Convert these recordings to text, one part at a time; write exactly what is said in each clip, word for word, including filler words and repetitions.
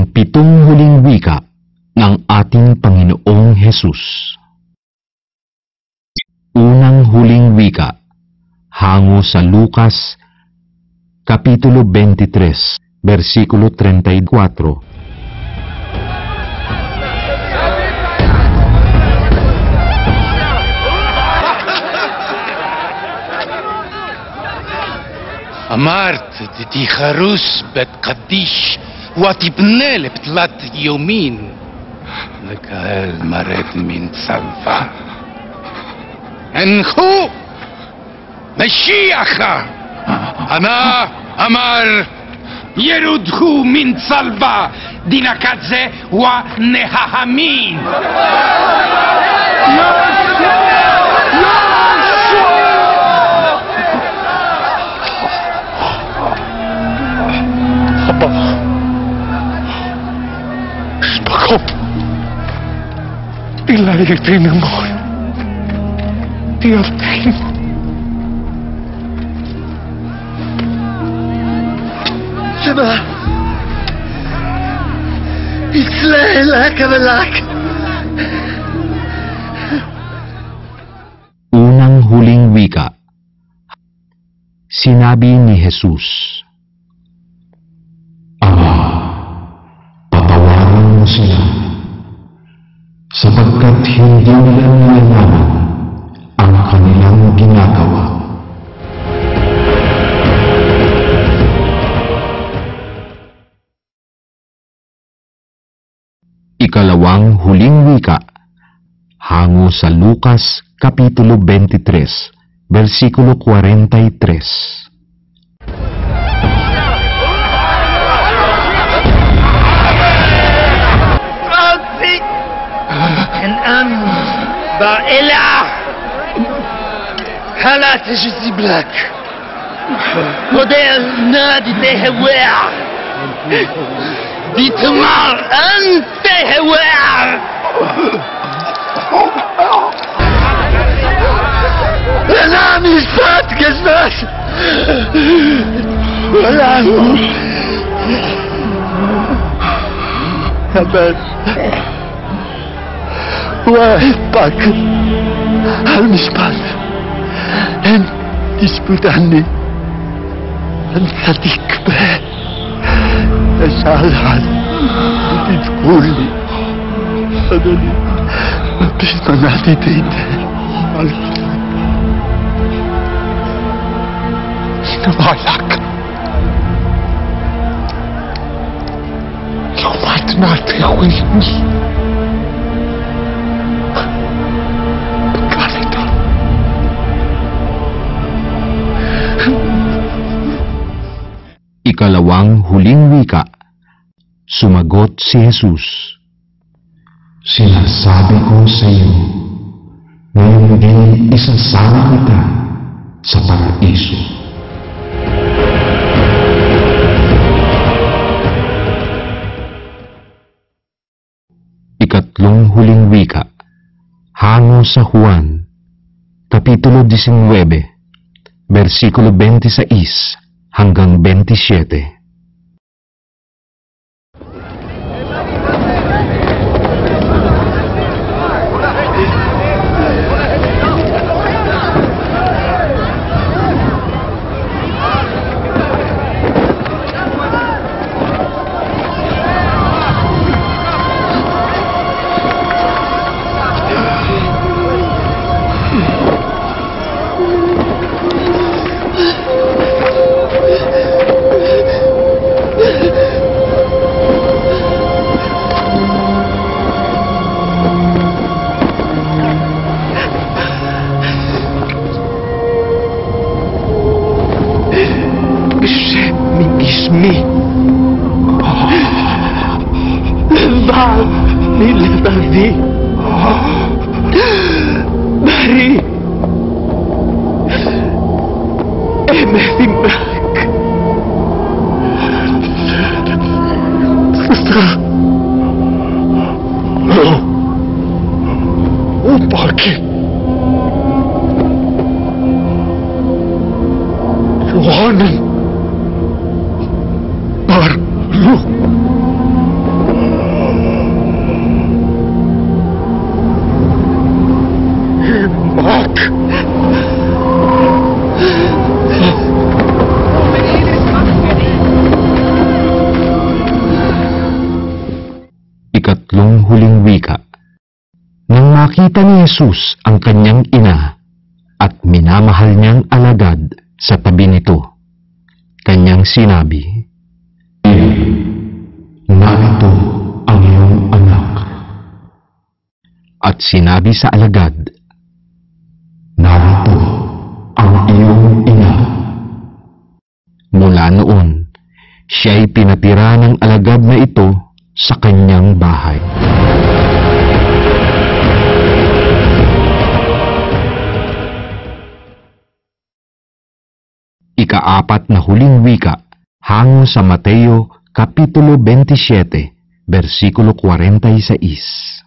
ang pitong huling wika ng ating Panginoong Hesus. Unang huling wika, hango sa Lucas, Kapitulo twenty-three, versikulo thirty-four. אמרת תתיחרוס בית קדיש ותבנה לפתלת יומין לקהל מרד מן צלבה. הנחו משיח אנא אמר ירודהו מן צלבה דינקזה ונהמין. Stop! Ilalagay mo. Tiyatin. Saba! Islay kabalak! Unang huling wika. Sinabi ni Jesus, sila, sapagkat hindi nila nilalaman ang kanilang ginagawa. Ikalawang huling wika, hango sa Lucas, Kapitulo twenty-three, versikulo forty-three. الآن بائلة هلا تجزي بلاك ودير نادي تهوع دي تمار أنت هوع أنا ميسات كزناش ولا أبد وأحبك المشبال أن تثبت عني أن صديق به أسأل عن تقول لي أنني بسمناتي تيت نبالك لو ما تنعطي ويني Ikalawang huling wika, sumagot si Jesus, sinasabi ko sa iyo, ngayon din isasama kita sa paraiso. Ikatlong huling wika, hango sa Juan, Kapitulo nineteen, versikulo twenty-six hanggang twenty-seven. Johanan Barlo Huling Wika. Nang makita ni Jesus ang kanyang ina at minamahal niyang alagad sa tabi nito, kanyang sinabi, "Narito ang iyong anak." At sinabi sa alagad, "Narito ang iyong ina." Mula noon, siya'y pinatira ng alagad na ito sa kanyang bahay. Ikaapat na huling wika, hango sa Mateo Kapitulo twenty-seven, versikulo forty-six.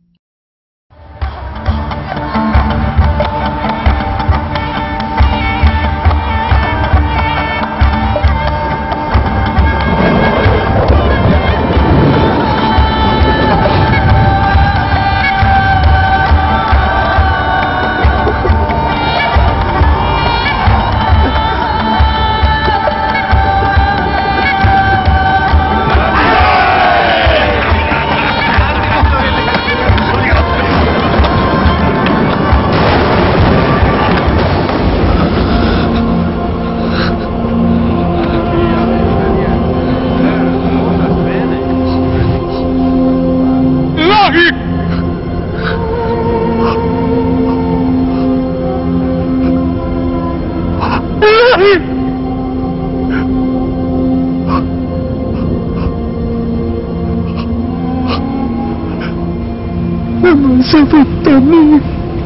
Masakit kami.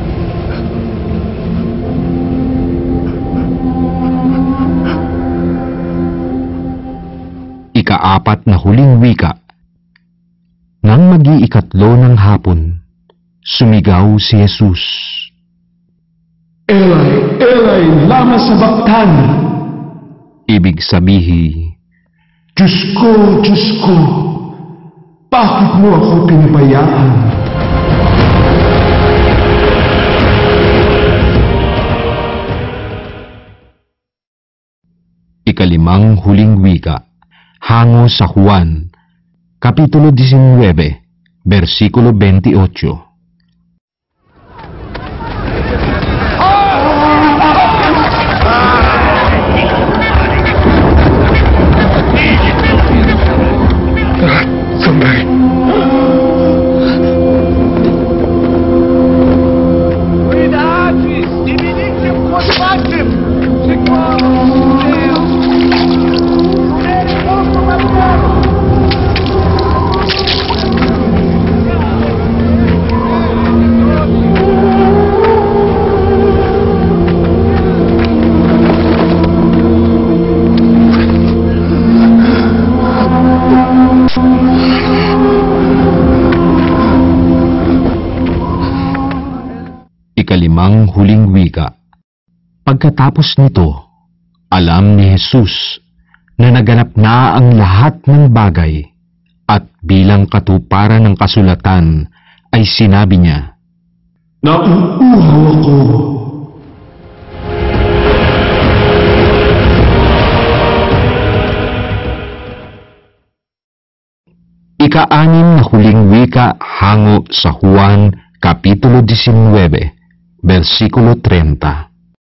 Ikaapat na huling wika. Nang mag-iikatlo ng hapon, sumigaw si Jesus, Eli, Eli, lama sabachthani. Ibig sabihin, Diyos ko, Diyos ko, bakit mo ako pinabayaan? Ikalimang huling wika, hango sa Juan, Kapitulo nineteen, versikulo twenty-eight. Sandali. Ikalimang huling wika. Pagkatapos nito, alam ni Jesus na naganap na ang lahat ng bagay at bilang katuparan ng kasulatan ay sinabi niya, Nauuhaw ako. Ika-anim na huling wika hango sa Juan Kapitulo nineteen, versikulo thirty.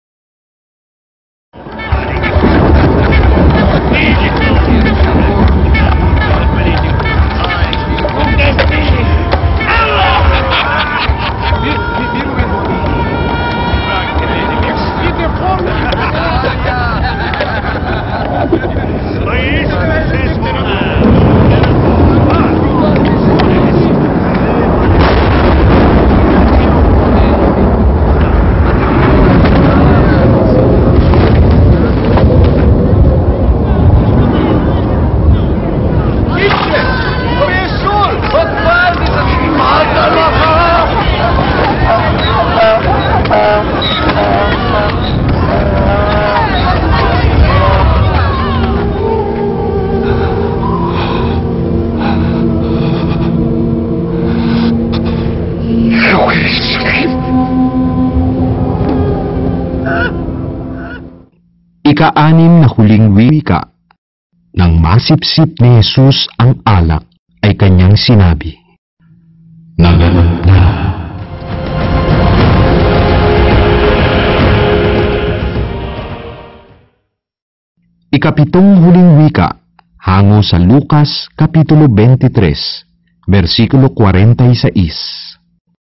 Ika-anim na huling wika. Nang masipsip ni Jesus ang alak, ay kanyang sinabi, naganap na. Ikapitong huling wika, hango sa Lucas Kapitulo twenty-three, versikulo forty-six.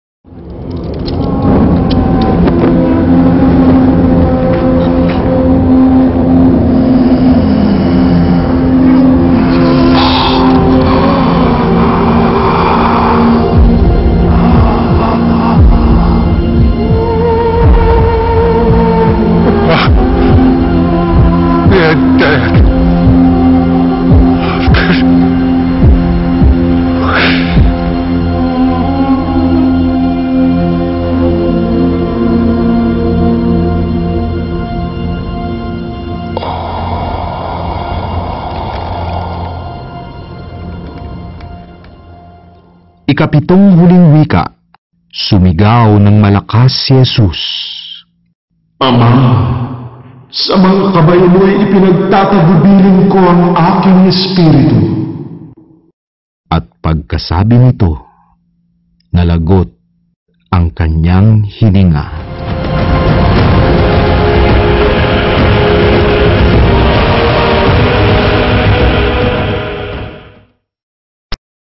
Ikapitong huling wika, sumigaw ng malakas si Jesus. Ama, sa mga kamay mo'y ipinagtatagubilin ko ang aking espiritu. At pagkasabi nito, nalagot ang kanyang hininga.